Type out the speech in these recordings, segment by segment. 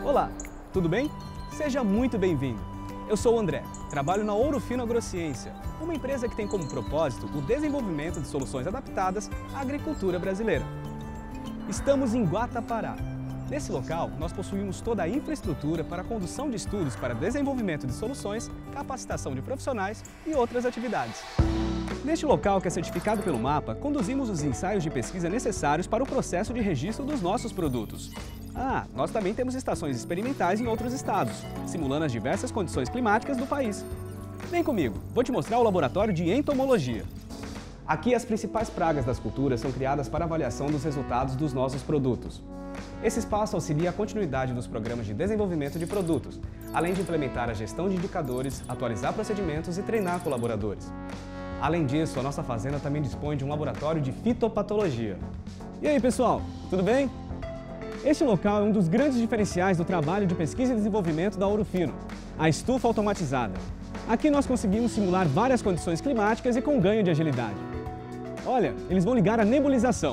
Olá, tudo bem? Seja muito bem-vindo. Eu sou o André, trabalho na Ouro Fino Agrociência, uma empresa que tem como propósito o desenvolvimento de soluções adaptadas à agricultura brasileira. Estamos em Guatapará. Nesse local, nós possuímos toda a infraestrutura para a condução de estudos para desenvolvimento de soluções, capacitação de profissionais e outras atividades. Neste local, que é certificado pelo MAPA, conduzimos os ensaios de pesquisa necessários para o processo de registro dos nossos produtos. Nós também temos estações experimentais em outros estados, simulando as diversas condições climáticas do país. Vem comigo, vou te mostrar o laboratório de entomologia. Aqui, as principais pragas das culturas são criadas para avaliação dos resultados dos nossos produtos. Esse espaço auxilia a continuidade dos programas de desenvolvimento de produtos, além de implementar a gestão de indicadores, atualizar procedimentos e treinar colaboradores. Além disso, a nossa fazenda também dispõe de um laboratório de fitopatologia. E aí, pessoal, tudo bem? Este local é um dos grandes diferenciais do trabalho de pesquisa e desenvolvimento da Ouro Fino, a estufa automatizada. Aqui nós conseguimos simular várias condições climáticas e com ganho de agilidade. Olha, eles vão ligar a nebulização.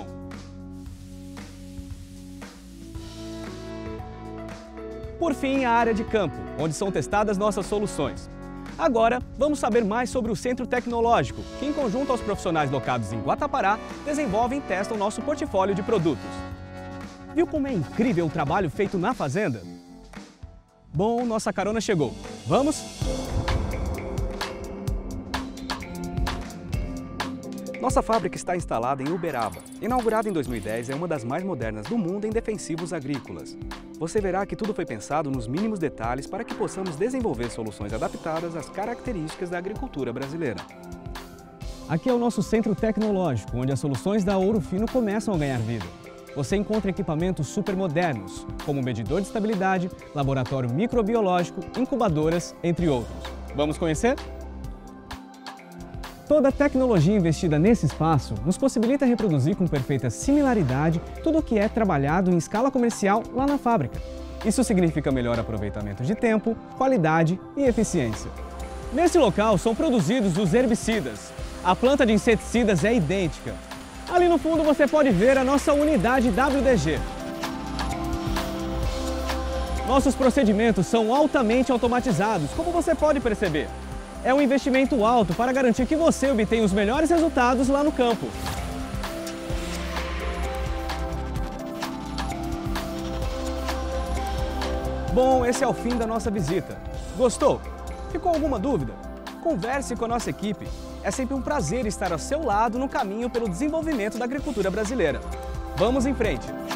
Por fim, a área de campo, onde são testadas nossas soluções. Agora, vamos saber mais sobre o Centro Tecnológico, que em conjunto aos profissionais locados em Guatapará, desenvolvem e testam nosso portfólio de produtos. Viu como é incrível o trabalho feito na fazenda? Bom, nossa carona chegou. Vamos? Nossa fábrica está instalada em Uberaba. Inaugurada em 2010, é uma das mais modernas do mundo em defensivos agrícolas. Você verá que tudo foi pensado nos mínimos detalhes para que possamos desenvolver soluções adaptadas às características da agricultura brasileira. Aqui é o nosso centro tecnológico, onde as soluções da Ouro Fino começam a ganhar vida. Você encontra equipamentos super modernos, como medidor de estabilidade, laboratório microbiológico, incubadoras, entre outros. Vamos conhecer? Toda a tecnologia investida nesse espaço nos possibilita reproduzir com perfeita similaridade tudo o que é trabalhado em escala comercial lá na fábrica. Isso significa melhor aproveitamento de tempo, qualidade e eficiência. Nesse local são produzidos os herbicidas. A planta de inseticidas é idêntica. Ali no fundo você pode ver a nossa unidade WDG. Nossos procedimentos são altamente automatizados, como você pode perceber. É um investimento alto para garantir que você obtenha os melhores resultados lá no campo. Bom, esse é o fim da nossa visita. Gostou? Ficou alguma dúvida? Converse com a nossa equipe. É sempre um prazer estar ao seu lado no caminho pelo desenvolvimento da agricultura brasileira. Vamos em frente!